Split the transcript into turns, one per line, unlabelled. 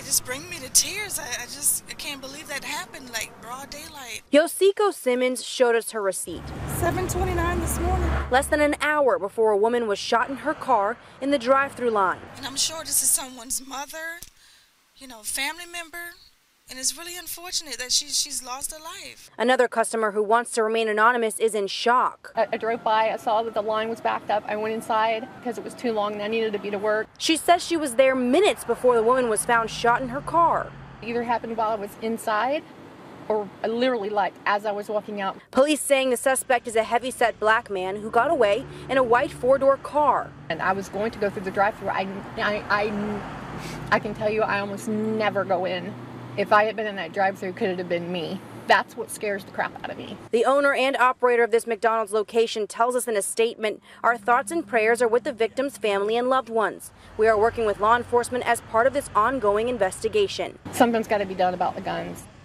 just bring me to tears. I can't believe that happened, like broad daylight.
Yosiko Simmons showed us her receipt.
7:29 this morning.
Less than an hour before a woman was shot in her car in the drive-thru line.
And I'm sure this is someone's mother, family member. And it's really unfortunate that she's lost her life.
Another customer who wants to remain anonymous is in shock.
I drove by, I saw that the line was backed up. I went inside because it was too long and I needed to be to work.
She says she was there minutes before the woman was found shot in her car.
It either happened while I was inside or literally like as I was walking out.
Police saying the suspect is a heavy-set black man who got away in a white four-door car.
And I was going to go through the drive-thru. I can tell you I almost never go in. If I had been in that drive-thru, could it have been me? That's what scares the crap out of me.
The owner and operator of this McDonald's location tells us in a statement, our thoughts and prayers are with the victim's family and loved ones. We are working with law enforcement as part of this ongoing investigation.
Something's got to be done about the guns.